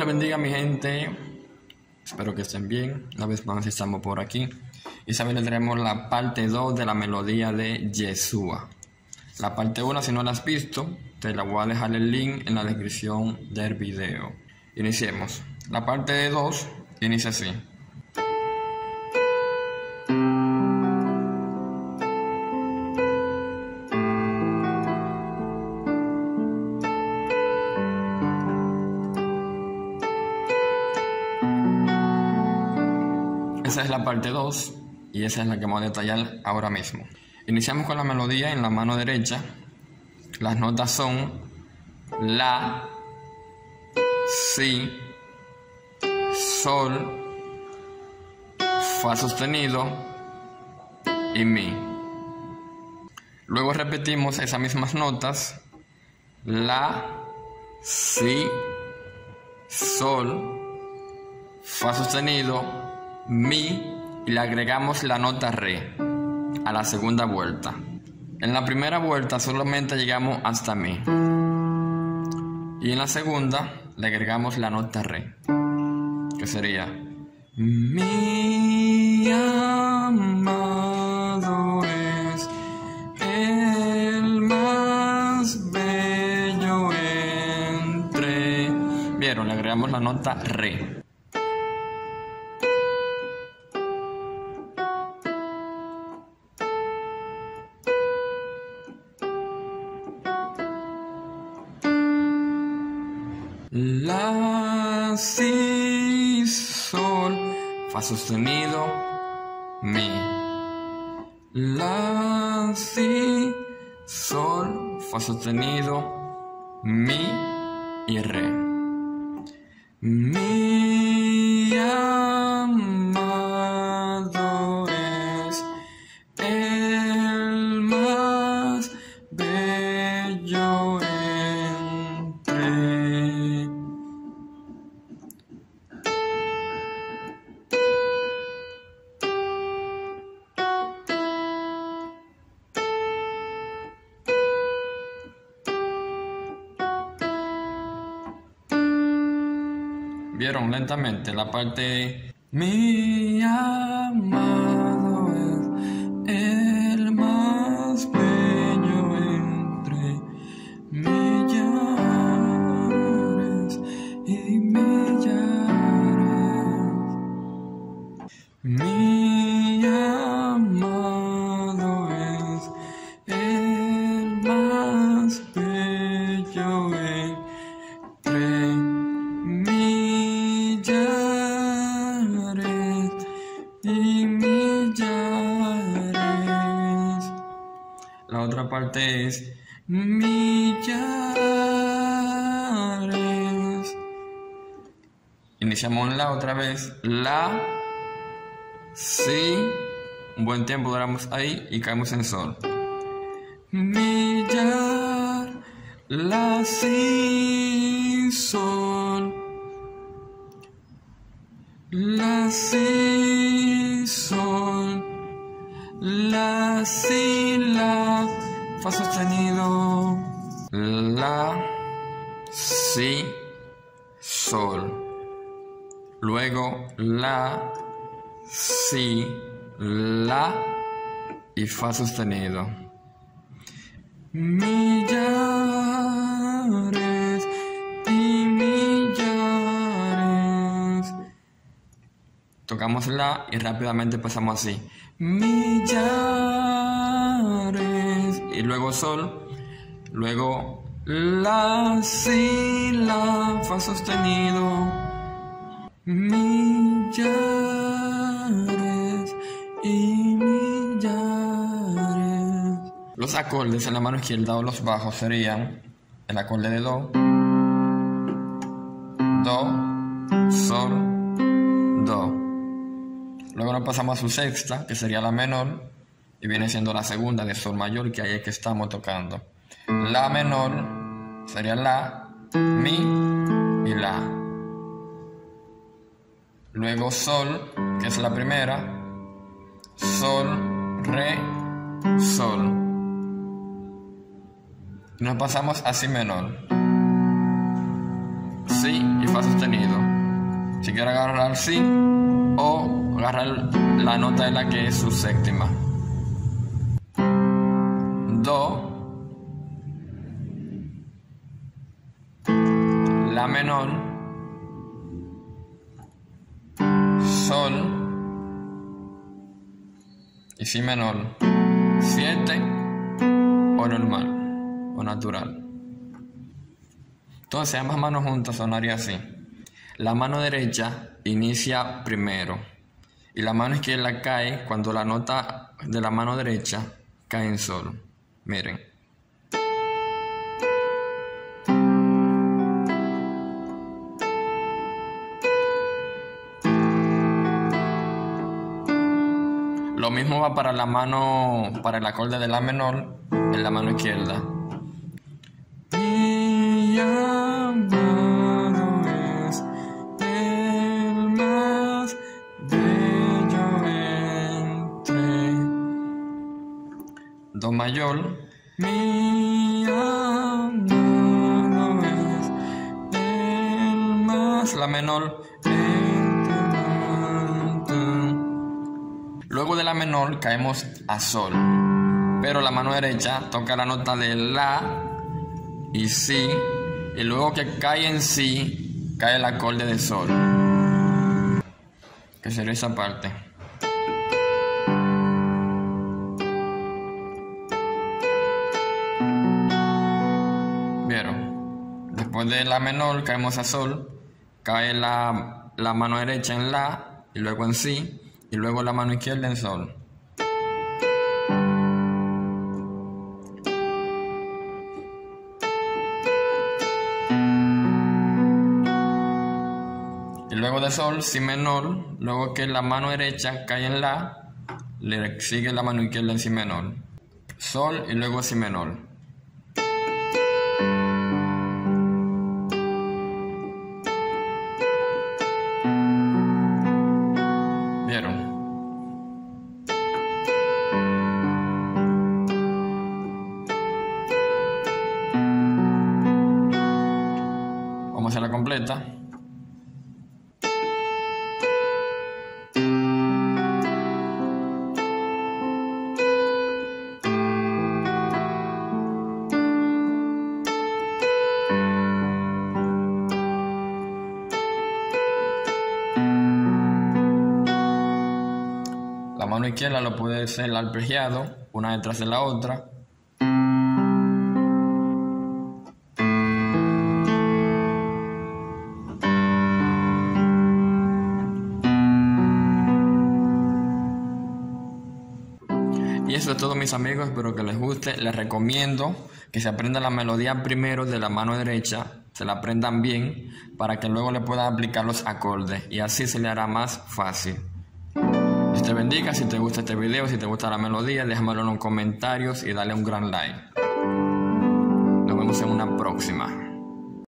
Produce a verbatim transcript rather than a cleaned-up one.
les bendiga, mi gente. Espero que estén bien. Una vez más estamos por aquí. Y esta vez les traemos la parte dos de la melodía de Yeshua. La parte uno, si no la has visto, te la voy a dejar el link en la descripción del video. Iniciemos. La parte dos inicia así. Esa es la parte dos y esa es la que vamos a detallar ahora mismo. Iniciamos con la melodía en la mano derecha. Las notas son La, Si, Sol, Fa sostenido y Mi. Luego repetimos esas mismas notas: La, Si, Sol, Fa sostenido, Mi, y le agregamos la nota Re a la segunda vuelta. En la primera vuelta solamente llegamos hasta Mi, y en la segunda le agregamos la nota Re, que sería Mi amado es el más bello entre... ¿Vieron? Le agregamos la nota Re. La, Si, Sol, Fa sostenido, Mi. La, Si, Sol, Fa sostenido, Mi y Re. Mi amado es el más bello entre... ¿Vieron? Lentamente la parte Mi amado es el más bello entre millares y millares. Mi amado es el más bello entre y millares. La otra parte es millares. Iniciamos la otra vez. La, Si, un buen tiempo duramos ahí y caemos en Sol. Millar, La, Si, Sol. La, Si, Sol, La, Si, La, Fa sostenido, La, Si, Sol, luego La, Si, La y Fa sostenido. Millares y millares. Tocamos La y rápidamente pasamos así. Millares. Y luego Sol. Luego La, Si, La, Fa sostenido. Millares y millares. Los acordes en la mano izquierda o los bajos serían el acorde de Do, Do, Sol, Do. Luego nos pasamos a su sexta, que sería la menor, y viene siendo la segunda de Sol mayor, que ahí es que estamos tocando. La menor sería La, Mi y La. Luego Sol, que es la primera, Sol, Re, Sol. Nos pasamos a Si menor. Si y Fa sostenido. Si quiere agarrar Si o agarrar la nota de la que es su séptima. Do, La menor, Sol y Si menor. Siete o normal o natural. Entonces ambas manos juntas sonaría así. La mano derecha inicia primero y la mano izquierda cae cuando la nota de la mano derecha cae en Sol. Miren. Lo mismo va para la mano, para el acorde de La menor en la mano izquierda. Mi amado es el más bello entre. Do mayor. Mi amado es el más. La menor. Luego de la menor caemos a Sol, pero la mano derecha toca la nota de La y Si, y luego que cae en Si, cae el acorde de Sol, que sería esa parte. ¿Vieron? Después de La menor caemos a Sol, cae la, la mano derecha en La y luego en Si, y luego la mano izquierda en Sol. Y luego de Sol, Si menor, luego que la mano derecha cae en La, le sigue la mano izquierda en Si menor. Sol y luego Si menor. ¿Vieron? Vamos a hacerla completa. La mano izquierda lo puede ser arpegiado, una detrás de la otra. Y eso es todo, mis amigos, espero que les guste. Les recomiendo que se aprendan la melodía primero de la mano derecha, se la aprendan bien para que luego le puedan aplicar los acordes y así se le hará más fácil. Dios te bendiga. Si te gusta este video, si te gusta la melodía, déjamelo en los comentarios y dale un gran like. Nos vemos en una próxima.